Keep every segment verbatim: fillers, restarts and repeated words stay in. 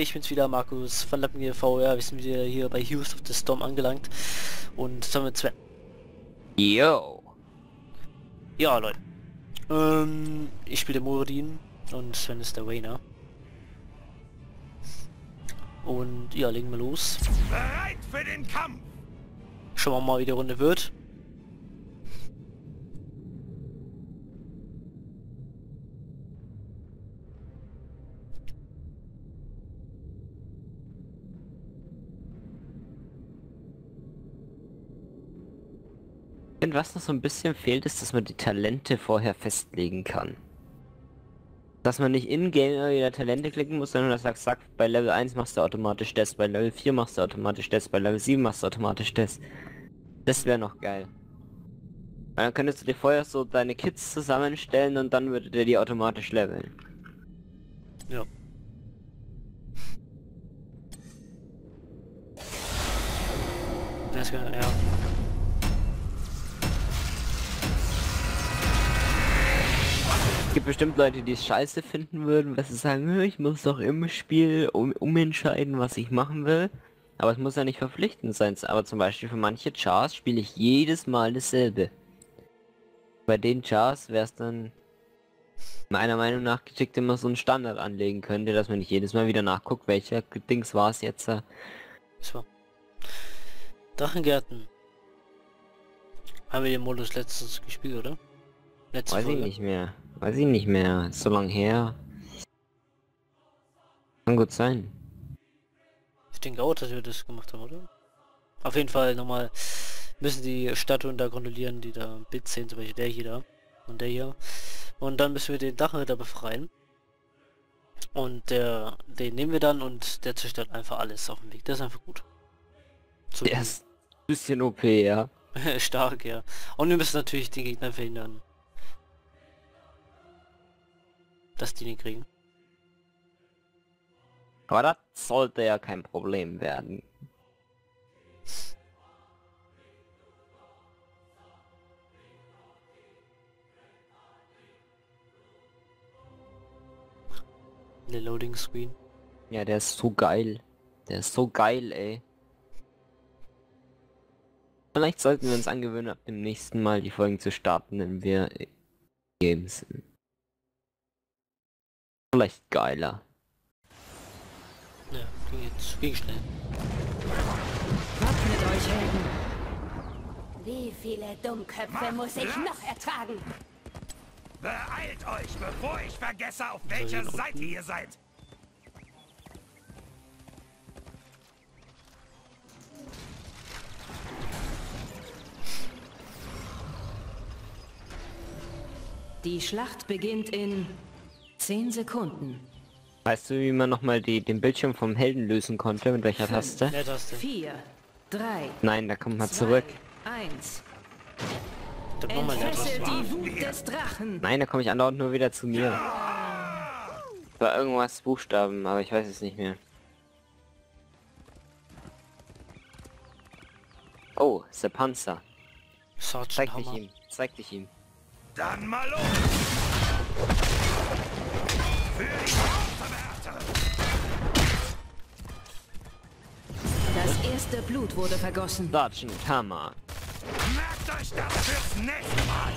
ich bin's wieder, Markus von Lappen G V. Ja, wir sind wieder hier bei Heroes of the Storm angelangt. Und jetzt haben wir zwei... Yo! Ja, Leute. Ähm, ich spiele den Moradin und Sven ist der Wayner. Und ja, legen wir los. Bereit für den Kampf! Schauen wir mal, wie die Runde wird. Und was noch so ein bisschen fehlt, ist, dass man die Talente vorher festlegen kann. Dass man nicht in-game wieder Talente klicken muss, sondern dass er sagt, bei Level eins machst du automatisch das, bei Level vier machst du automatisch das, bei Level sieben machst du automatisch das. Das wäre noch geil. Weil dann könntest du dir vorher so deine Kits zusammenstellen und dann würde der die automatisch leveln. Ja. Das kann, ja. Es gibt bestimmt Leute, die es scheiße finden würden, weil sie sagen, ich muss doch im Spiel um, umentscheiden, was ich machen will. Aber es muss ja nicht verpflichtend sein. Aber zum Beispiel für manche Chars spiele ich jedes Mal dasselbe. Bei den Chars wäre es dann meiner Meinung nach geschickt, immer so einen Standard anlegen könnte, dass man nicht jedes Mal wieder nachguckt, welcher Dings war es jetzt. So. Drachengärten. Haben wir den Modus letztens gespielt, oder? Letzte Weiß Folge. ich nicht mehr. Weiß ich nicht mehr. Ist so lang her. Kann gut sein. Ich denke auch, dass wir das gemacht haben, oder? Auf jeden Fall nochmal müssen die Statuen da kontrollieren, die da Bit sehen, zum Beispiel der hier da und der hier. Und dann müssen wir den Drachenritter befreien. Und der, den nehmen wir dann und der zerstört einfach alles auf dem Weg. Das ist einfach gut. So Der ist ein bisschen O P, ja. stark, ja. Und wir müssen natürlich den Gegner verhindern, dass die den kriegen. Aber das sollte ja kein Problem werden. Der Loading Screen. Ja, der ist so geil. Der ist so geil, ey. Vielleicht sollten wir uns angewöhnen, ab dem nächsten Mal die Folgen zu starten, wenn wir Games sind. Vielleicht geiler. Ja, ging jetzt ging schnell. Wappnet euch, Helden! Wie viele Dummköpfe muss ich noch ertragen? Beeilt euch, bevor ich vergesse, auf welcher Seite ihr seid! Die Schlacht beginnt in zehn Sekunden. Weißt du, wie man nochmal die den Bildschirm vom Helden lösen konnte? Mit welcher Taste? Mehr Taste. vier, drei, Nein, da kommt man zurück. eins. Dann nochmal mehr Taste. Entfesselt die Wut des Drachen. Nein, da komme ich andauernd nur wieder zu mir. War irgendwas Buchstaben, aber ich weiß es nicht mehr. Oh, ist der Panzer. Sergeant Zeig dich Hammer. ihm. Zeig dich ihm. Dann mal los! Für die Hauptverwärter! Das erste Blut wurde vergossen. Sergeant Hammer. Merkt euch das fürs nächste Mal!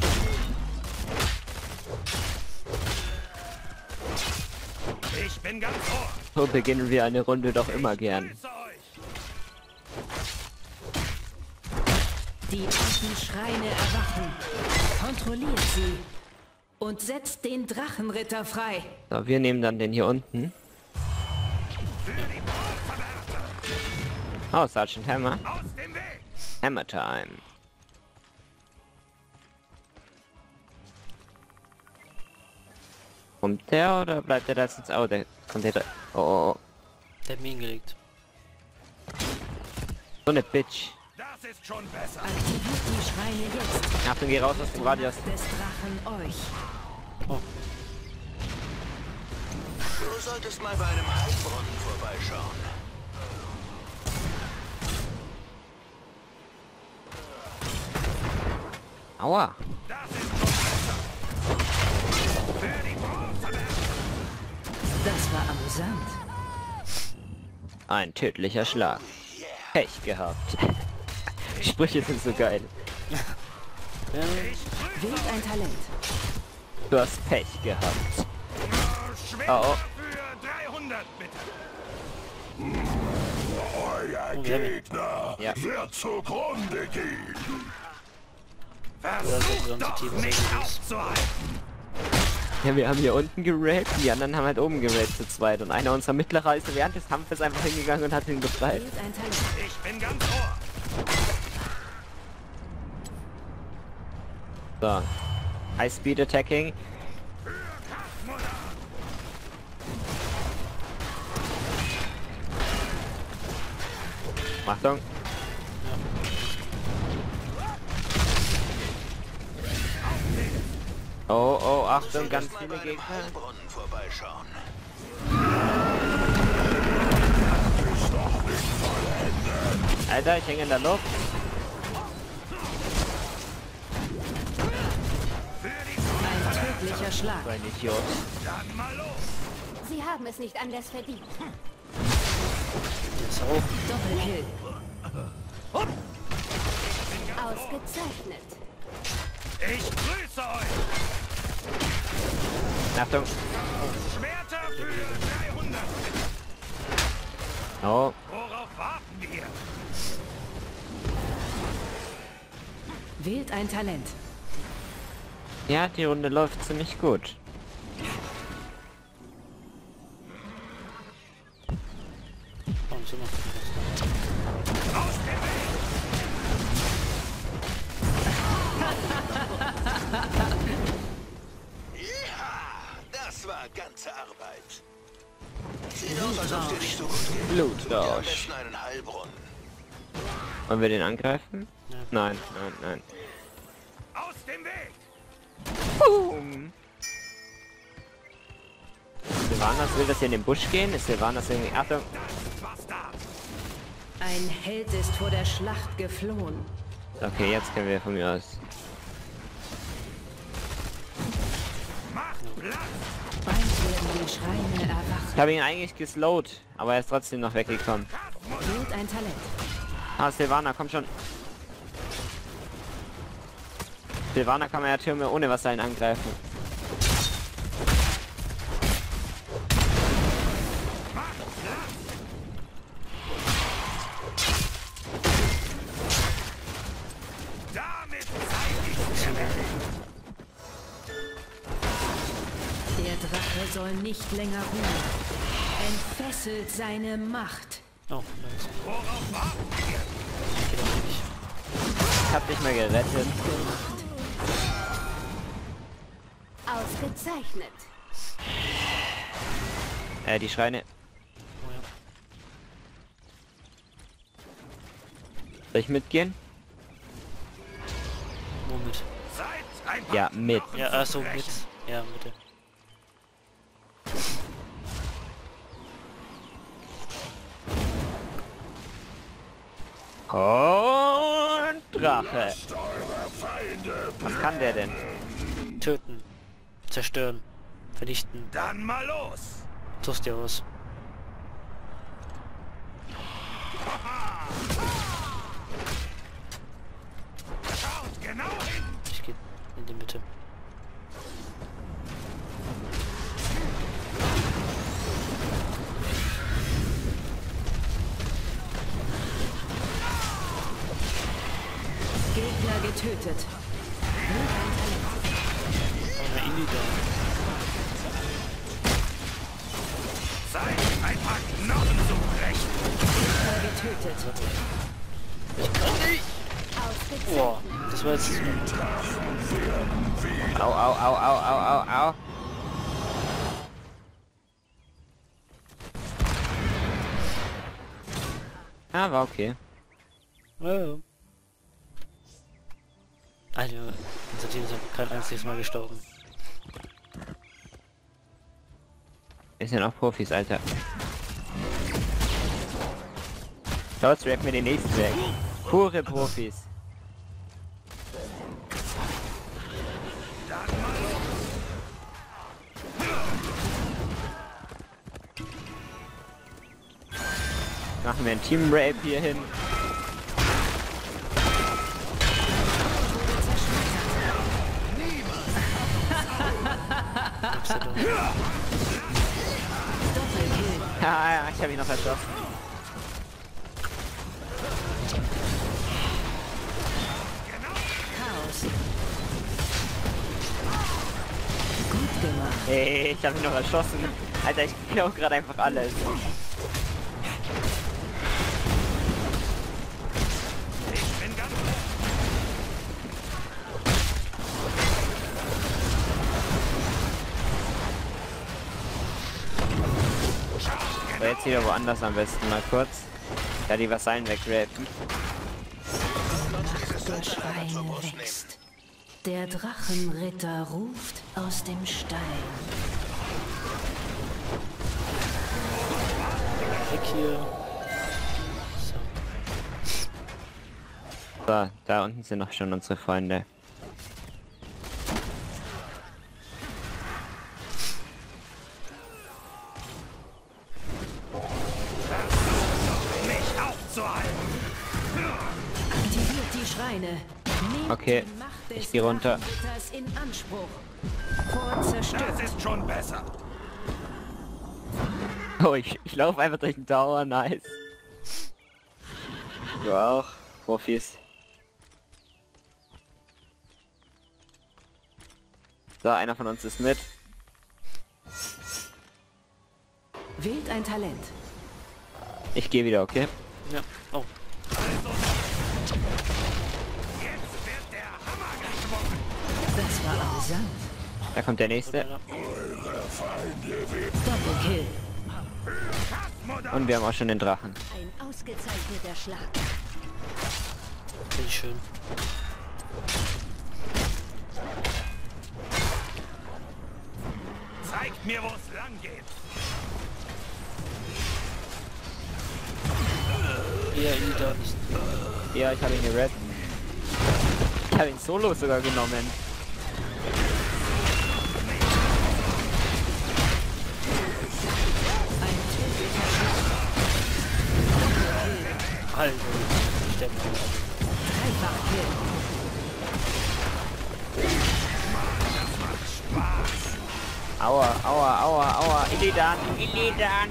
Ich bin ganz ohr! So beginnen wir eine Runde doch immer gern. Grüße euch! Die Drachenschreine erwachen. Kontrolliert sie. Und setzt den Drachenritter frei. So, wir nehmen dann den hier unten. Oh, Sergeant Hammer. Aus dem Weg! Hammer Time. Kommt der oder bleibt der da jetzt? Oh, der kommt der da. Oh, oh, oh. Der hat mir hingelegt. So eine Bitch. Das ist schon besser! Aktiviert die Schreine jetzt. Achtung, geh raus aus dem Radius. Des Drachen euch. Oh. Du solltest mal bei einem Heilbrunnen vorbeischauen. Aua. Das ist schon besser! Für die Hauptverwärter! Das war amüsant. Ein tödlicher Schlag. Pech gehabt. Sprüche sind so geil. Ja, Wählt ein Talent. Du hast Pech gehabt. Schwerter Oh, oh. für dreihundert, bitte. Euer wir haben ihn. Gegner Ja. wird zugrunde gehen. das ist Versucht unser doch, Team, mich was er ist. aufzuhalten. Ja, wir haben hier unten gerappt, die anderen haben halt oben gerappt zu zweit. Und einer unserer Mittlerer ist während des Kampfes einfach hingegangen und hat ihn befreit. Wählt ein Talent. Ich bin ganz ohr. So. High Speed Attacking. Achtung. Oh, oh, Achtung, ganz Mal viele bei einem Gegner. Heilbrunnen vorbeischauen. Alter, ich hänge in der Luft. Ein tödlicher Schlag. So ein Idiot. Dann mal los. Sie haben es nicht anders verdient. Der ist auch. Doppelkill. Ausgezeichnet. Ich grüße euch. Achtung. Schwerter für dreihundert, bitte. Oh, Worauf warten wir? Wählt ein Talent. ja, die Runde läuft ziemlich gut. Warum sind wir? Aus dem Weg. Ja, das war ganze Arbeit. Sieht aus, als ob es dir nicht so gut geht. Am Blutrausch. besten einen Heilbrunnen. Wollen wir den angreifen? Ja. Nein, nein, nein. Aus dem Weg. Boom. Silvanas will das hier in den Busch gehen. Ist Silvanas irgendwie... Achtung. Das Bastard. Ein Held ist vor der Schlacht geflohen. Okay, jetzt können wir von mir aus. Macht Platz. Bald werden die Schreine Ich erwachen. habe ihn eigentlich geslowt, aber er ist trotzdem noch weggekommen. Wählt ein Talent. Ah, Silvana, komm schon. Silvana kann man ja Türme ohne Wasser angreifen. Damit zeige ich dir. Der Drache soll nicht länger ruhen. Entfesselt seine Macht. Oh, da ist er. Worauf warten wir? Geht auch nicht. Ich hab dich mal gerettet. Ausgezeichnet. Äh, die Schreine. Oh ja. Soll ich mitgehen? Womit? Seid ein paar Ja, mit. Knochen Ja, zu achso, mit. brechen. Ja, bitte. Und Drache. Eure Feinde. Was kann der denn? Töten. Zerstören. Vernichten. Dann mal los. Tust dir aus. Schaut genau hin. Ich geh in die Mitte. Gegner getötet. Oh, eine Indie da. Seid ein paar Knochen zu brechen. Gegner getötet. Ausgezeichnet. Boah, das war jetzt... Au, au, au, au, au, au, au. Ja, war okay. Ja, ja. Alter, unser Team ist einfach kein einziges Mal gestorben. Wir sind auch Profis, Alter. Schaut, rap mir den nächsten weg. Pure Profis. Dann mal los. Machen wir ein Team Rape hier hin. Ja, ja, ich habe ihn noch erschossen. Chaos. Gut gemacht. Hey, ich habe ihn noch erschossen. Alter, ich klau gerade einfach alles. Ich bin ganz... So, jetzt wieder woanders am besten mal kurz. Da die Vasallen wegrapen. Der Schreine wächst. Der Drachenritter ruft aus dem Stein. Weg hier. So. So, da unten sind noch schon unsere Freunde. Mich aufzuhalten! Aktiviert die Schreine. Nehmt Okay, die Macht ich des geh runter. Drachenritters in Anspruch. Vor zerstört. Das ist schon besser. Oh, ich, ich laufe einfach durch den Tower, nice. Du auch, Profis. So, einer von uns ist mit. Wählt ein Talent. Ich gehe wieder, okay? Ja. Oh. Jetzt wird der Hammer geschwungen. Das war amüsant. Da kommt der nächste. Doppelkill. Und wir haben auch schon den Drachen. Ein ausgezeichneter Schlag. Finde ich schön. Zeigt mir, wo es lang geht. Ja, Ida nicht. Ja, ich habe ihn gerettet. Ich habe ihn solo sogar genommen. Ein tödlicher Schlag. Also, ich sterbe mal. Dreifachkill. Aua, aua, aua, aua. Illidan, Illidan.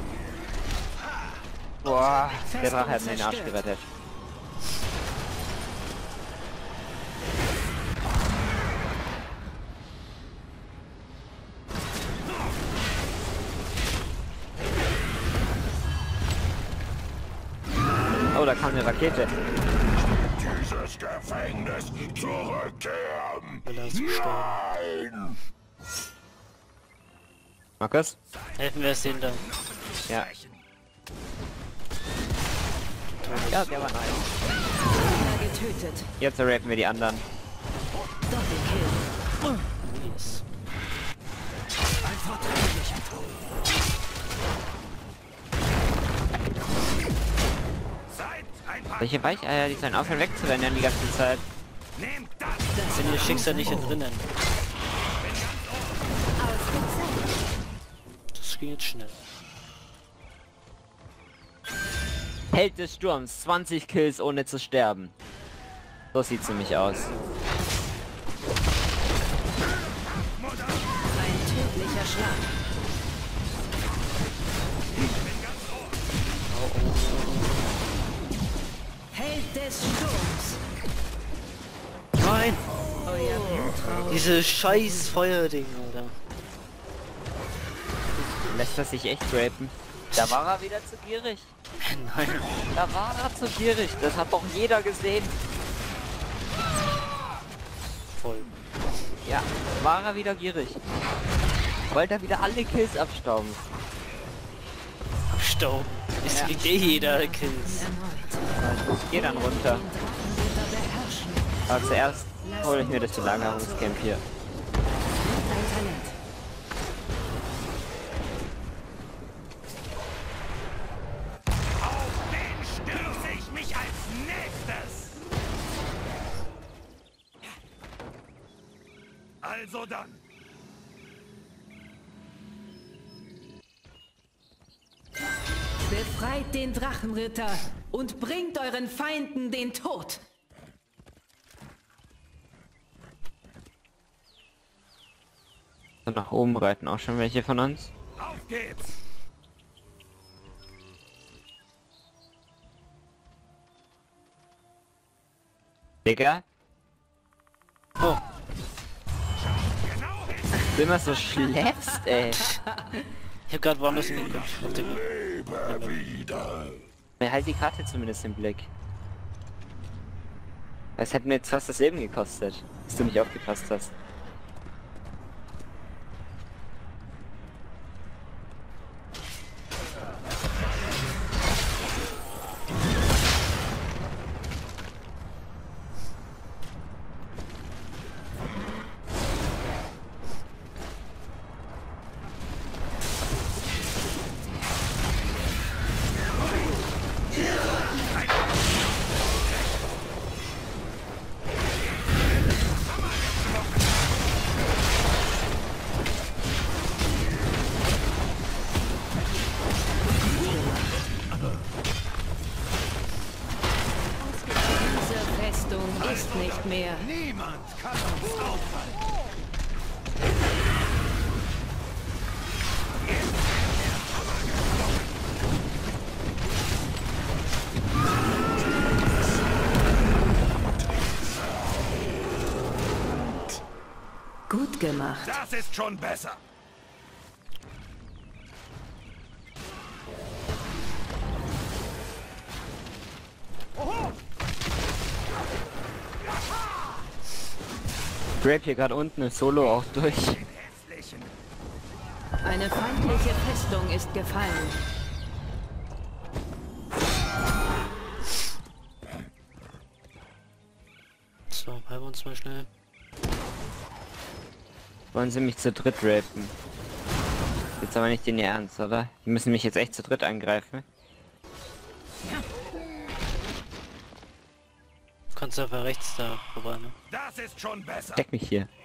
Boah, der Drache hat mir den Arsch gerettet. Oh, da kam eine Rakete. Dieses Gefängnis zurückkehren. Will er zu sterben. Markus? Helfen wir es denen dann. Ja. Ja, der war nice. Gegner getötet. Jetzt rapen wir die anderen. Doppelkill. Oh, yes. Ein vertraulicher Tod. Seid ein paar... Welche Weicheier, die sollen aufhören wegzurennen die ganze Zeit. Nehmt das! Wenn ihr Schicksal nicht entrinnen. Das ging jetzt schnell. Held des Sturms, zwanzig Kills ohne zu sterben. So sieht's nämlich aus. Ein tödlicher Schlag. Held des Sturms. Nein! Euer Blutrausch. Diese scheiß Feuerding, Alter. Lässt er sich echt rapen? Da war er wieder zu gierig. Nein. Da war er zu gierig. Das hat doch jeder gesehen. Voll. Ja, war er wieder gierig. Wollte er wieder alle Kills abstauben. Abstauben. Es Ja. kriegt eh jeder Kills. Erneut. Ich geh dann runter. Den Drachenritter beherrschen. Aber zuerst hole ich mir das Belagerungscamp hier. Wählt ein Talent. Auf den stürze ich mich als nächstes! Also dann. Befreit den Drachenritter und bringt euren Feinden den Tod. So, nach oben reiten auch schon welche von uns. Auf geht's! Digga, Oh, Genau hin! du immer so schläfst, ey. ich hab grad woanders hingeguckt. Auf den- Ja, halt die Karte zumindest im Blick. Es hätte mir jetzt fast das Leben gekostet, dass du nicht aufgepasst hast. Diese Festung ist nicht mehr. Niemand kann uns aufhalten! Gut gemacht. Das ist schon besser! Grape hier gerade unten ist Solo auch durch. Hässlichen! Eine feindliche Festung ist gefallen. So, halten wir uns mal schnell. Wollen sie mich zu dritt rapen? Jetzt aber nicht in ihr Ernst, oder? Die müssen mich jetzt echt zu dritt angreifen. Du kannst einfach rechts da vorbei, ne? Das ist schon besser! Steck mich hier.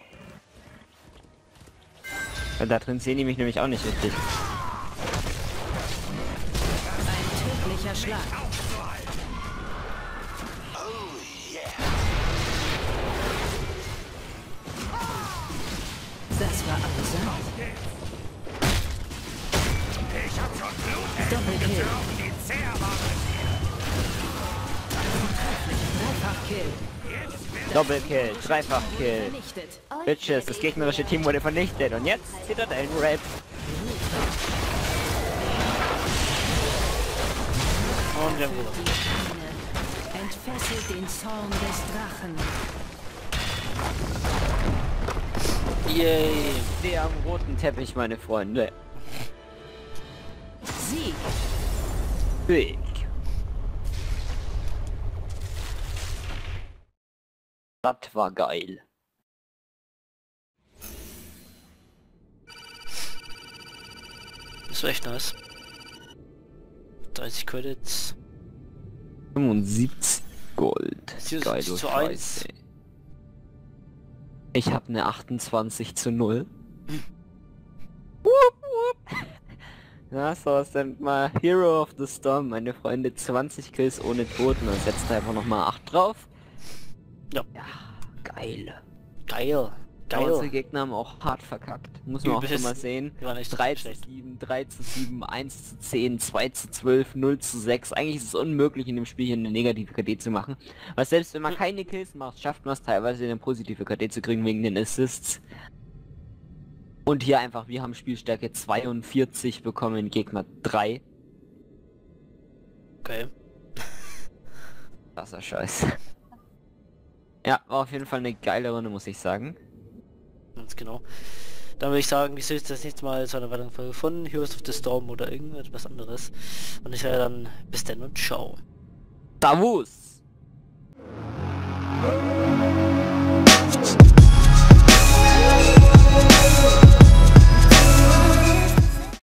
Weil da drin sehen die mich nämlich auch nicht richtig. Ein tödlicher Schlag. Aufzuhalten! Das war amüsant. Ich hab schon Blut Doppelkill. gezogen, die Zehrwaffe! Dreifach-Kill. Doppelkill, Dreifachkill. Vernichtet. Bitches, das gegnerische Team wurde vernichtet und jetzt zittert ein Rap. Und wir haben gewonnen. Entfesselt den Zorn des Drachen. Yay! Wir am roten Teppich, meine Freunde. Sieg. Big. Das war geil. Das war echt nice. dreißig Credits. fünfundsiebzig Gold. siebenundsiebzig zu Geilo eins. Scheiße. Ich habe eine achtundzwanzig zu null. Wupp, wupp. Ja, so ist dann mal Hero of the Storm, meine Freunde. zwanzig Kills ohne Toten. Dann setzt einfach nochmal acht drauf. Ja. Ja, geil. Geil. Aber unsere Geil. Gegner haben auch hart verkackt. Muss man auch Übelst. schon mal sehen. Die waren echt drei zu schlecht. sieben, drei zu sieben, eins zu zehn, zwei zu zwölf, null zu sechs. Eigentlich ist es unmöglich in dem Spiel hier eine negative K D zu machen. Weil selbst wenn man keine Kills macht, schafft man es teilweise eine positive K D zu kriegen wegen den Assists. Und hier einfach, wir haben Spielstärke zweiundvierzig bekommen, Gegner drei. Okay. Das ist Scheiß. Ja, war auf jeden Fall eine geile Runde, muss ich sagen. Ganz genau. Dann würde ich sagen, wir sehen uns das nächste Mal zu einer weiteren Folge von Heroes of the Storm oder irgendetwas anderes. Und ich sage dann bis dann und ciao. Davos! Hey!